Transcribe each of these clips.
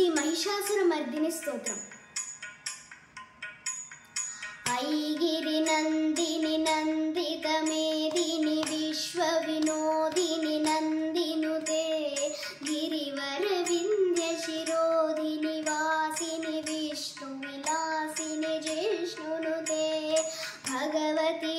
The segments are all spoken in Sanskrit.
श्री महिषासुरमर्दिनि स्तोत्रम्। ऐगिरि नन्दिनि नन्दितमेदिनि विश्वविनोदिनि नन्दिनुते गिरिवरविन्ध्यशिरोधिनि वासिनि विष्णुविलासिनि जिष्णुनुते भगवति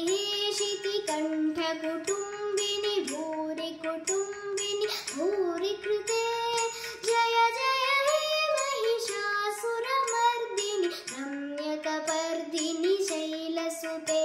हेशितिकण्ठकुटुम्बिनि भूरि कुटुम्बिनि भूरि कृते जय जय हे महिषासुरमर्दिनि रम्यकपर्दिनि शैलसुते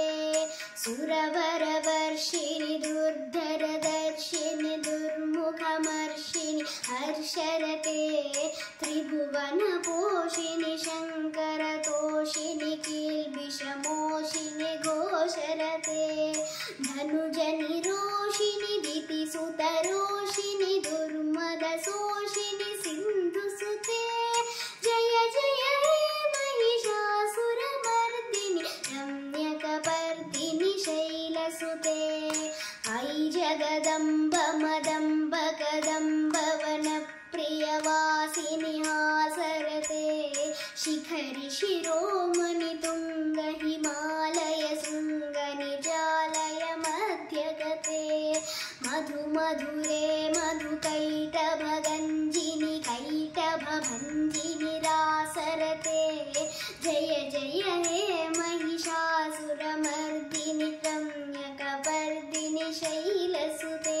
सुरवरवर्षिणि दुर्धरदर्शिनि दुर्मुखमर्षिणि हर्षरते त्रिभुवनपोषिणि शङ्करतोषिणि किल्बिषमोषिनि घोषरते धनुजनिरोषिणि दितिसुतरोषिनि दुर्मदशोषिनि सिन्धुसुते जय जय हे महिषासुरमर्दिनि रम्यकपर्दिनि शैलसुते ऐ जगदम्ब मदम्ब कदम्ब वनप्रियवासिनि हासरते शिखरि शिरोमणि तुङ्ग हिमालय शृङ्ग निजालय मध्यगते मधु मधुरे मधुकैटभगञ्जिनि कैटभभञ्जिनि रासरते जय जय हे महिषासुरमर्दिनि रम्यकपर्दिनि शैलसुते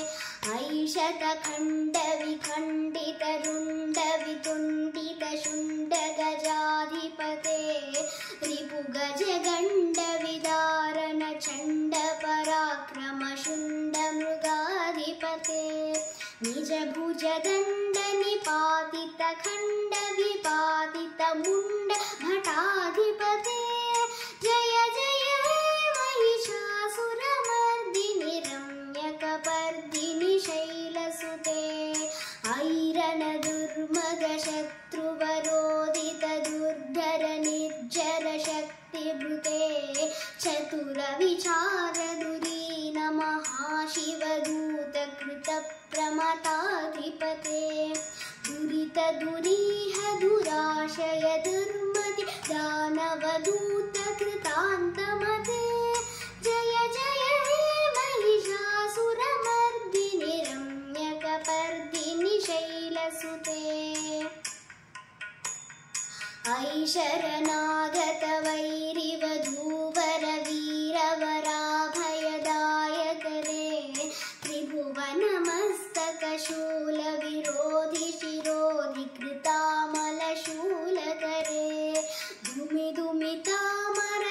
ऐशतखण्डविखण्डितरुण्डवितुण्डितशुण्डगजाधिपते रिपुगजगण्डविदारण चण्डपराक्रमशुण्डमृगाधिपते निजभुजदण्डनिपातितखण्डविपातितमुण्ड भटाधिपते जय जय हे महिषासुरमर्दिनि रम्यकपर्दिनि शैलसुते ऐरणदुर्मदशत्रुवरोदितदुर्धर निर्जर शक्तिभृते चतुरविचारदुरीन महाशिवदूतकृतप्रमताधिपते दुरितदुरीह दुराशय दुर्मति दानवदूतकृतान्तमते जय जय हे महिषासुरमर्दिनि रम्यकपर्दिनि शैलसुते ऐ शरणागत वैरिवधूवर वीरवराभयदायकरे त्रिभुवनमस्तकशूलविरोधि शिरोधि कृतामलशूलकरे धुमिधुमितामर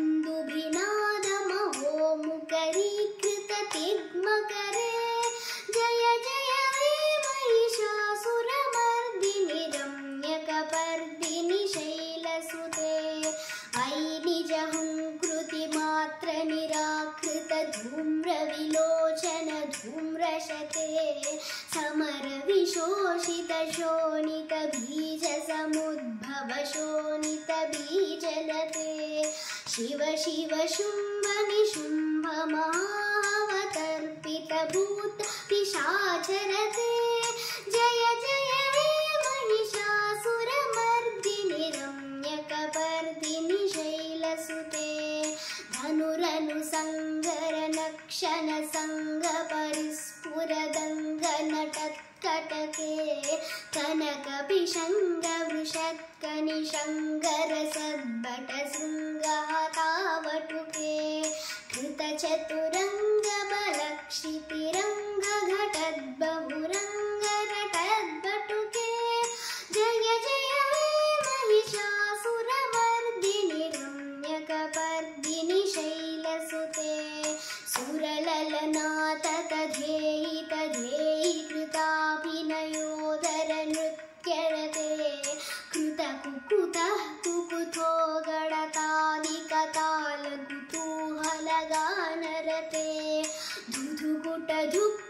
धुन्दुभिनादमहोमुखरीकृततिग्मकरे जय जय हे महिषासुरमर्दिनि रम्यकपर्दिनि शैलसुते ऐ निजहुङ्कृतिमात्र निराकृत धूम्रविलोचन धूम्रशते समरविशोषित शोणित बीज समुद्भव शोणित बीजलते शिव शिव शुम्भ निशुम्भ महावतर्पित भूत पिशाचरते जय जय हे महिषासुरमर्दिनि रम्यकपर्दिनि शैलसुते धनुरनुसङ्गर नक्षन संग परिस्फुरदङ्ग नटत्कटके कनकपिशङ्ग वृषत्कनिशङ्गर सद्भट शृङ्गहतावटुके कृतचतुरङ्ग बलक्षितिरङ्ग घटद्बहुरङ्ग नटद्बटुके जय जय हे महिषासुरमर्दिनि रम्यकपर्दिनि शैलसुते सुरललनाततधेयि तधेयि कृताभिनयोदर नृत्यरते कृतकुकुतः कुकुथो गणतादिकतालकुतूहलगानरते धुधुकुट धुक्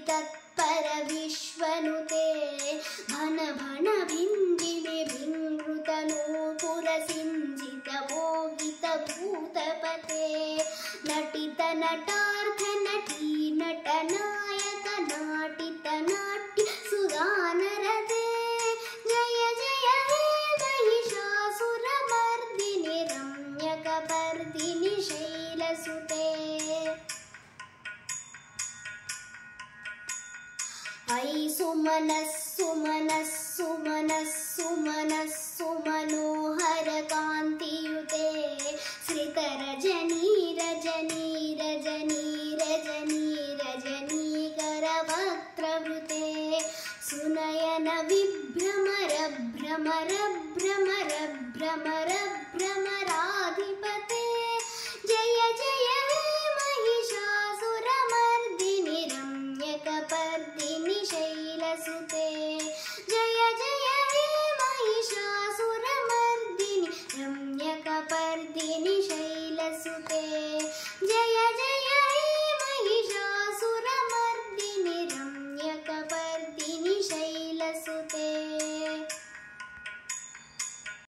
तत्पर विश्वनुते भन भन भिन्दिमे भिङ्कृतनूपुर सिञ्जित मोहित भूतपते नटित नटार्थ नटी नटनायक नाटित नाट्य सुगानरते जय जय हे महिषासुरमर्दिनि रम्यकपर्दिनि शैलसुते ऐ सुमनः सुमनः सुमनः सुमनः सुमनोहर कान्तियुते श्रितरजनी रजनी रजनी रजनी रजनीकरवक्त्रवृते सुनयन विभ्रमर भ्रमर भ्रमर भ्रमर